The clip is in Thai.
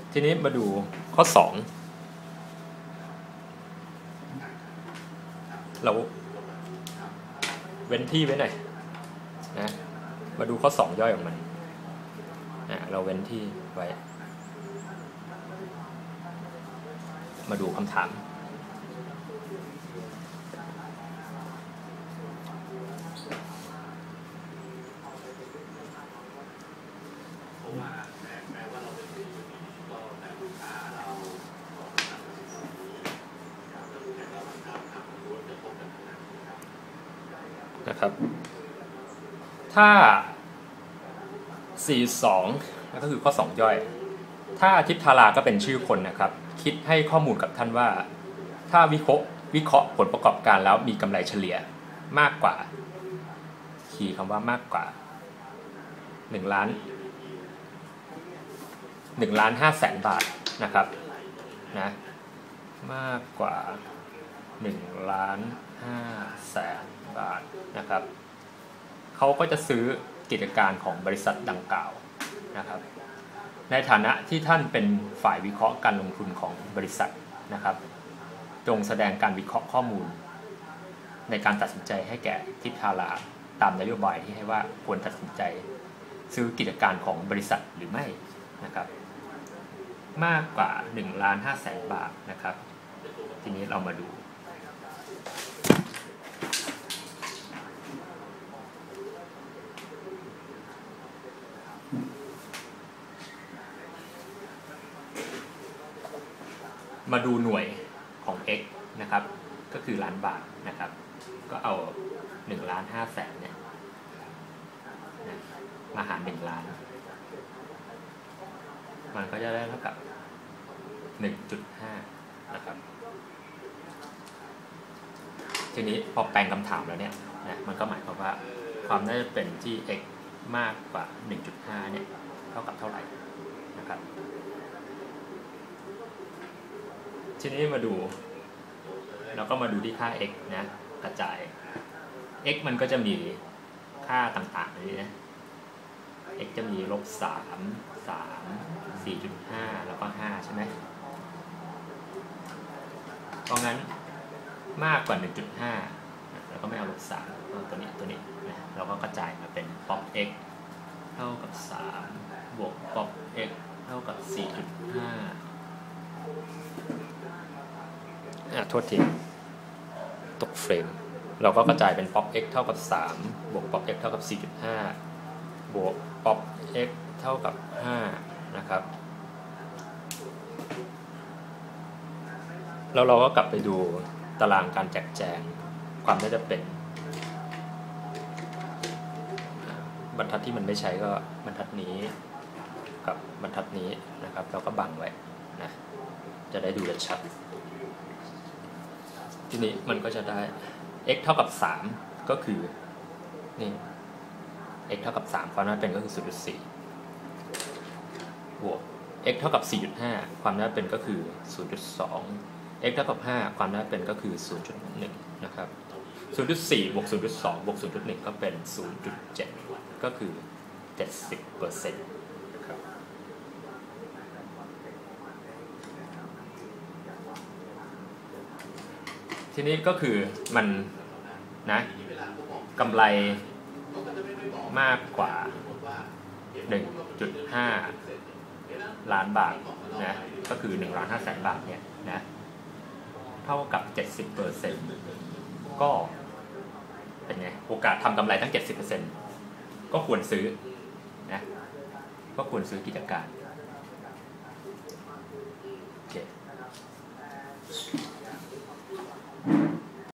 ทีนี้มาดูข้อ2เราเว้นที่ไว้หน่อยนะมาดูข้อ2ย่อยของมันเราเว้นที่ไว้มาดูคำถามนะครับถ้า42ก็คือข้อ2ย่อยถ้าทิพย์ธาราก็เป็นชื่อคนนะครับคิดให้ข้อมูลกับท่านว่าถ้าวิเคราะห์ผลประกอบการแล้วมีกำไรเฉลี่ยมากกว่าคีย์คำว่ามากกว่า1 ล้าน5 แสนบาทนะครับนะมากกว่า1 ล้าน5 แสนบาทนะครับเขาก็จะซื้อกิจการของบริษัทดังกล่าวนะครับในฐานะที่ท่านเป็นฝ่ายวิเคราะห์การลงทุนของบริษัทนะครับจงแสดงการวิเคราะห์ข้อมูลในการตัดสินใจให้แก่ทิพย์ธาราตามนโยบายที่ให้ว่าควรตัดสินใจซื้อกิจการของบริษัทหรือไม่นะครับมากกว่า1 ล้าน 5 แสนบาทนะครับทีนี้เรามาดูหน่วยของ x นะครับก็คือล้านบาทนะครับก็เอา1 ล้าน 5 แสนเนี่ยมาหาร1 ล้านมันก็จะได้เท่ากับ 1.5 นะครับทีนี้พอแปลงคำถามแล้วเนี่ยมันก็หมายความว่าความน่าจะเป็นที่ x มากกว่า 1.5 เนี่ยเท่ากับเท่าไหร่นะครับทีนี้มาดูเราก็มาดูที่ค่า x นะกระจาย x มันก็จะมีค่าต่างๆนี้นะ x จะมี-3 4.5 แล้วก็5ใช่ไหมเพราะงั้นมากกว่า 1.5 แล้วก็ไม่เอา-3ตัวนี้นะเราก็กระจายมาเป็น pop x เท่ากับ3บวก pop x เท่ากับ 4.5โทษทีตกเฟรมเราก็กระจายเป็น pop x เท่ากับ3บวก pop x เท่ากับ 4.5 บวก pop x เท่ากับ5นะครับแล้วเราก็กลับไปดูตารางการแจกแจงความน่าจะเป็นบรรทัดที่มันไม่ใช้ก็บรรทัดนี้กับบรรทัดนี้นะครับเราก็บังไว้นะจะได้ดูชัดทีนี้มันก็จะได้ x เท่ากับ3ก็คือนี่ x เท่ากับ3ความน่าเป็นก็คือ 0.4 บวก x เท่ากับ 4.5 ความน่าเป็นก็คือ 0.2 x เท่ากับ5ความน่าเป็นก็คือ 0.1 นะครับ 0.4 บวก 0.2 บวก 0.1 ก็เป็น 0.7 ก็คือ 70% นะครับทีนี้ก็คือมันนะกำไรมากกว่า 1.5 ล้านบาทนะก็คือ1 ล้าน 5 แสนบาทเนี่ยนะเท่ากับ 70% ก็เป็นไงโอกาสทำกำไรทั้ง 70% ก็ควรซื้อนะก็ควรซื้อกิจการ